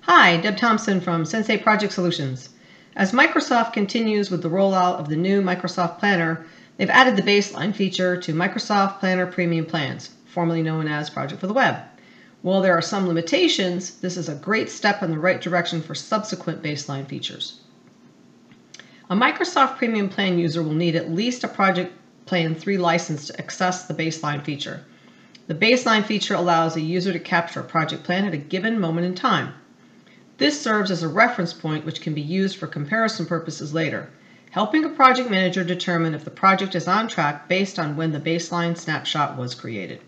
Hi, Deb Thompson from Sensei Project Solutions. As Microsoft continues with the rollout of the new Microsoft Planner, they've added the baseline feature to Microsoft Planner Premium Plans, formerly known as Project for the Web. While there are some limitations, this is a great step in the right direction for subsequent baseline features. A Microsoft Premium Plan user will need at least a Project Plan 3 license to access the baseline feature. The baseline feature allows a user to capture a project plan at a given moment in time. This serves as a reference point which can be used for comparison purposes later, helping a project manager determine if the project is on track based on when the baseline snapshot was created.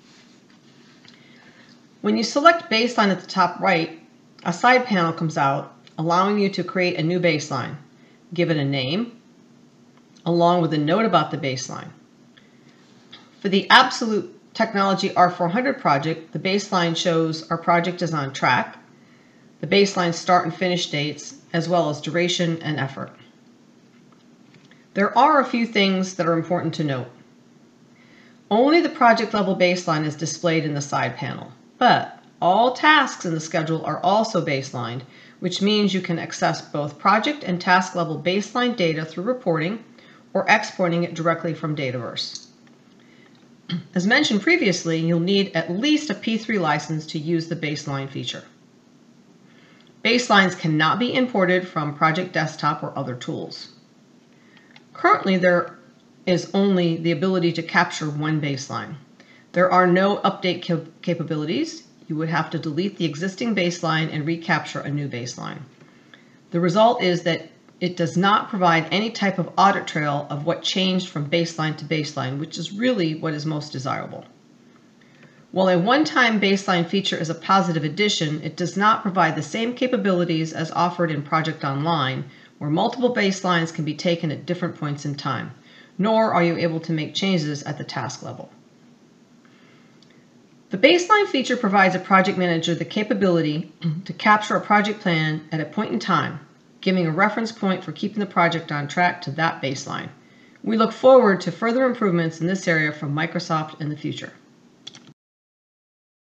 When you select Baseline at the top right, a side panel comes out, allowing you to create a new baseline. Give it a name, along with a note about the baseline. For the Absolute Technology R400 project, the baseline shows our project is on track, the baseline start and finish dates, as well as duration and effort. There are a few things that are important to note. Only the project level baseline is displayed in the side panel, but all tasks in the schedule are also baselined, which means you can access both project and task level baseline data through reporting or exporting it directly from Dataverse. As mentioned previously, you'll need at least a P3 license to use the baseline feature. Baselines cannot be imported from Project Desktop or other tools. Currently, there is only the ability to capture one baseline. There are no update capabilities. You would have to delete the existing baseline and recapture a new baseline. The result is that it does not provide any type of audit trail of what changed from baseline to baseline, which is really what is most desirable. While a one-time baseline feature is a positive addition, it does not provide the same capabilities as offered in Project Online, where multiple baselines can be taken at different points in time, nor are you able to make changes at the task level. The baseline feature provides a project manager the capability to capture a project plan at a point in time, giving a reference point for keeping the project on track to that baseline. We look forward to further improvements in this area from Microsoft in the future.